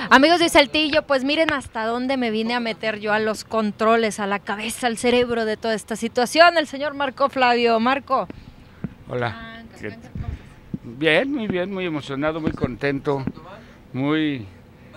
Amigos de Saltillo, pues miren hasta dónde me vine a meter yo a los controles, a la cabeza, al cerebro de toda esta situación. El señor Marco Flavio. Marco. Hola. Bien, muy emocionado, muy contento, muy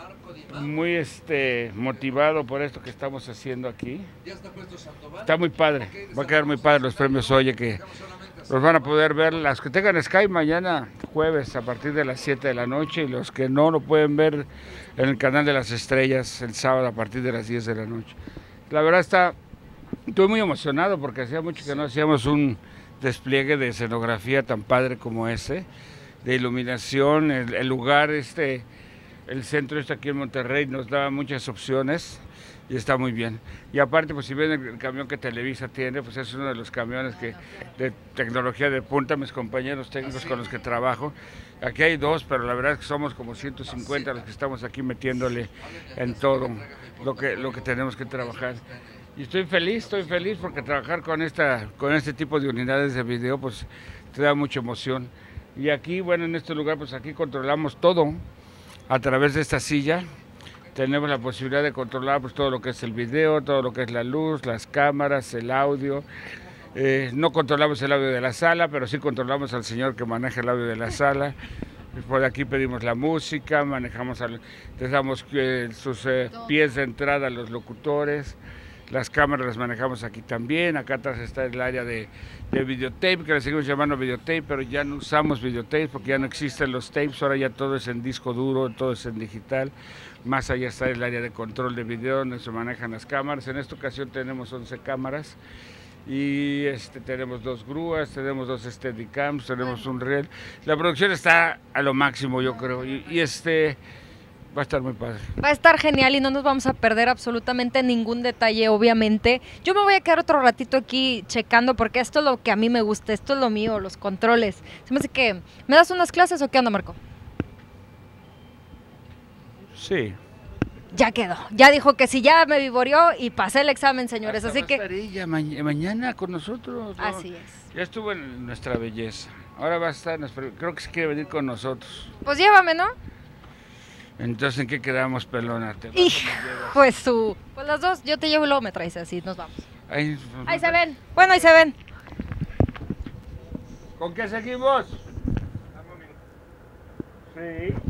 motivado por esto que estamos haciendo aquí. Está muy padre, va a quedar muy padre los premios Oye, que los van a poder ver las que tengan Sky mañana jueves a partir de las 7 de la noche, y los que no lo pueden ver en el canal de las estrellas el sábado a partir de las 10 de la noche. La verdad estoy muy emocionado porque hacía mucho que no hacíamos un despliegue de escenografía tan padre como ese, de iluminación, el lugar el centro aquí en Monterrey nos da muchas opciones y está muy bien. Y aparte, pues si ven el camión que Televisa tiene, pues es uno de los camiones de tecnología de punta, mis compañeros técnicos con los que trabajo. Aquí hay dos, pero la verdad es que somos como 150 los que estamos aquí metiéndole en todo lo que tenemos que trabajar. Y estoy feliz porque trabajar con este tipo de unidades de video, pues te da mucha emoción. Y aquí, bueno, en este lugar, pues aquí controlamos todo a través de esta silla. Tenemos la posibilidad de controlar pues todo lo que es el video, todo lo que es la luz, las cámaras, el audio. No controlamos el audio de la sala, pero sí controlamos al señor que maneja el audio de la sala. Por aquí pedimos la música, les damos sus pies de entrada a los locutores. Las cámaras las manejamos aquí también. Acá atrás está el área de videotape, que le seguimos llamando videotape, pero ya no usamos videotape porque ya no existen los tapes, ahora ya todo es en disco duro, todo es en digital. Más allá está el área de control de video, donde se manejan las cámaras. En esta ocasión tenemos 11 cámaras y tenemos 2 grúas, tenemos 2 Steadicams, tenemos un reel. La producción está a lo máximo, yo creo, va a estar muy padre. Va a estar genial y no nos vamos a perder absolutamente ningún detalle, obviamente. Yo me voy a quedar otro ratito aquí checando porque esto es lo que a mí me gusta, esto es lo mío, los controles. Se me hace que, ¿me das unas clases o qué onda, Marco? Sí. Ya quedó, ya dijo que sí, ya me vivoreó y pasé el examen, señores, así que... Ella mañana con nosotros, ¿no? Así es. Ya estuvo en Nuestra Belleza, ahora va a estar, creo que se quiere venir con nosotros. Pues llévame, ¿no? Entonces, ¿en qué quedamos, pelona? Pues las dos, yo te llevo y luego me traes, así nos vamos. Ahí se ven, bueno, ahí se ven. ¿Con qué seguimos? Sí.